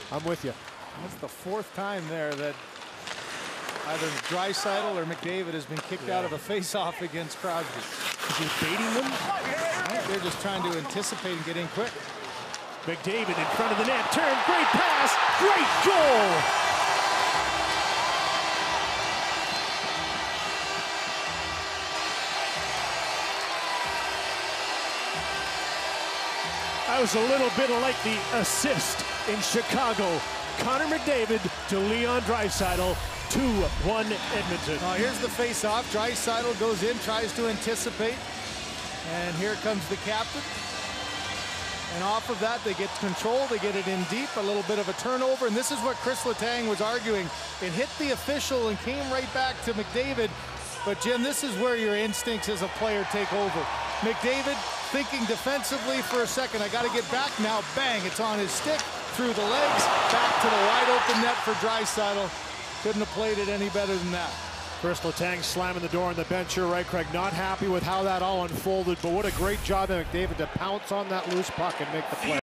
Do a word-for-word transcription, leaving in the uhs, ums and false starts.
I'm with you. That's the fourth time there that either Draisaitl or McDavid has been kicked yeah. out of a face-off against Crosby. Is he baiting them? I think they're just trying to anticipate and get in quick. McDavid in front of the net, turn, great pass, great goal! That was a little bit like the assist in Chicago. Connor McDavid to Leon Draisaitl, two one Edmonton. Now here's the face-off. Draisaitl goes in, tries to anticipate. And here comes the captain. And off of that, they get control. They get it in deep, a little bit of a turnover. And this is what Chris Letang was arguing. It hit the official and came right back to McDavid. But Jim, this is where your instincts as a player take over. McDavid thinking defensively for a second. I got to get back now. Bang, it's on his stick, through the legs, back to the wide open net for Draisaitl. Couldn't have played it any better than that. Chris Letang slamming the door on the bench. You're right, Craig. Not happy with how that all unfolded, but what a great job by McDavid to pounce on that loose puck and make the play.